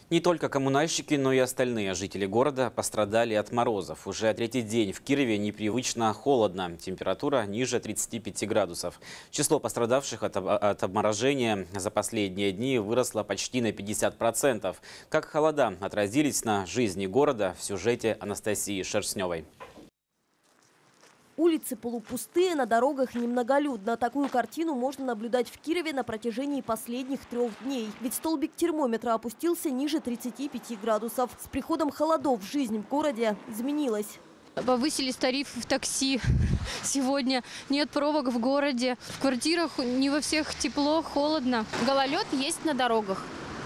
Не только коммунальщики, но и остальные жители города пострадали от морозов. Уже третий день в Кирове непривычно холодно. Температура ниже 35 градусов. Число пострадавших от обморожения за последние дни выросло почти на 50%. Как холода отразились на жизни города, в сюжете Анастасии Шерстневой. Улицы полупустые, на дорогах немноголюдно. Такую картину можно наблюдать в Кирове на протяжении последних 3 дней. Ведь столбик термометра опустился ниже 35 градусов. С приходом холодов жизнь в городе изменилась. Повысились тарифы в такси. Сегодня нет пробок в городе. В квартирах не во всех тепло, холодно. Гололед есть на дорогах.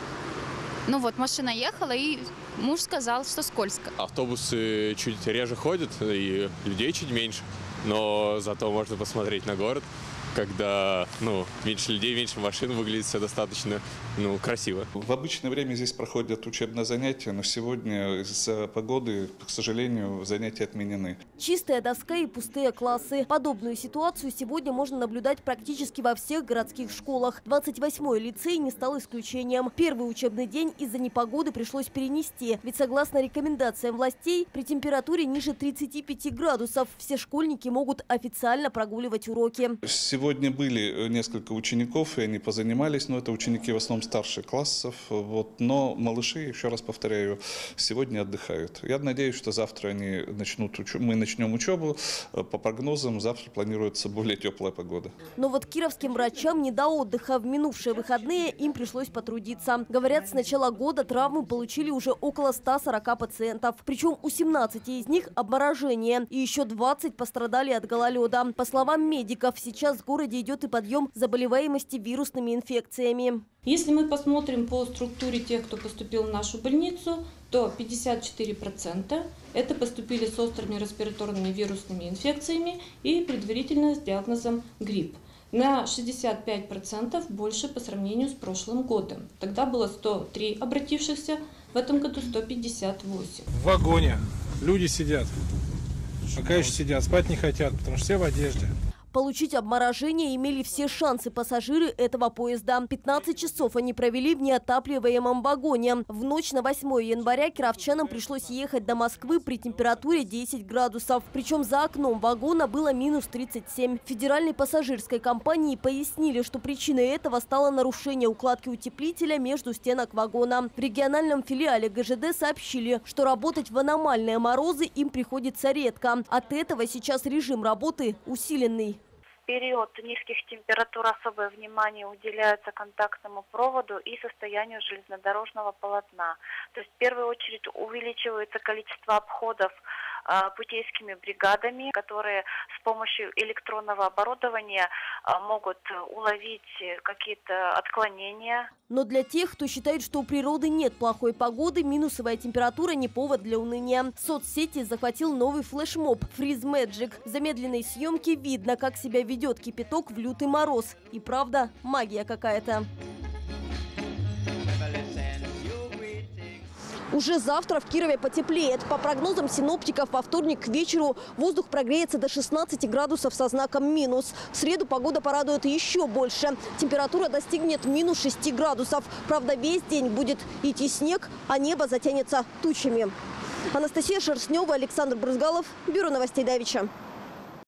Ну вот, машина ехала, и муж сказал, что скользко. Автобусы чуть реже ходят, и людей чуть меньше. Но зато можно посмотреть на город, когда меньше людей, меньше машин, выглядит все достаточно красиво. В обычное время здесь проходят учебные занятия, но сегодня из-за погоды, к сожалению, занятия отменены. Чистая доска и пустые классы. Подобную ситуацию сегодня можно наблюдать практически во всех городских школах. 28-й лицей не стал исключением. Первый учебный день из-за непогоды пришлось перенести. Ведь согласно рекомендациям властей, при температуре ниже 35 градусов все школьники могут официально прогуливать уроки. Сегодня были несколько учеников, и они позанимались, но это ученики в основном старших классов. Но малыши, еще раз повторяю, сегодня отдыхают. Я надеюсь, что завтра мы начнем учебу. По прогнозам, завтра планируется более теплая погода. Но вот кировским врачам не до отдыха. В минувшие выходные им пришлось потрудиться. Говорят, с начала года травмы получили уже около 140 пациентов. Причем у 17 из них обморожение. И еще 20 пострадали от гололеда. По словам медиков, сейчас в городе идет и подъем заболеваемости вирусными инфекциями. Если мы посмотрим по структуре тех, кто поступил в нашу больницу, то 54% это поступили с острыми респираторными вирусными инфекциями и предварительно с диагнозом грипп. На 65% больше по сравнению с прошлым годом. Тогда было 103 обратившихся, в этом году 158. В вагоне люди сидят, пока еще сидят, спать не хотят, потому что все в одежде. Получить обморожение имели все шансы пассажиры этого поезда. 15 часов они провели в неотапливаемом вагоне. В ночь на 8 января кировчанам пришлось ехать до Москвы при температуре 10 градусов. Причем за окном вагона было минус 37. В федеральной пассажирской компании пояснили, что причиной этого стало нарушение укладки утеплителя между стенок вагона. В региональном филиале ГЖД сообщили, что работать в аномальные морозы им приходится редко. От этого сейчас режим работы усиленный. В период низких температур особое внимание уделяется контактному проводу и состоянию железнодорожного полотна. То есть в первую очередь увеличивается количество обходов путейскими бригадами, которые с помощью электронного оборудования могут уловить какие-то отклонения. Но для тех, кто считает, что у природы нет плохой погоды, минусовая температура не повод для уныния. Соцсети захватил новый флешмоб «Freeze Magic». В замедленной съемке видно, как себя ведет кипяток в лютый мороз. И правда, магия какая-то. Уже завтра в Кирове потеплеет. По прогнозам синоптиков, во вторник к вечеру воздух прогреется до 16 градусов со знаком минус. В среду погода порадует еще больше. Температура достигнет минус 6 градусов. Правда, весь день будет идти снег, а небо затянется тучами. Анастасия Шерстнева, Александр Брызгалов, Бюро новостей Давича.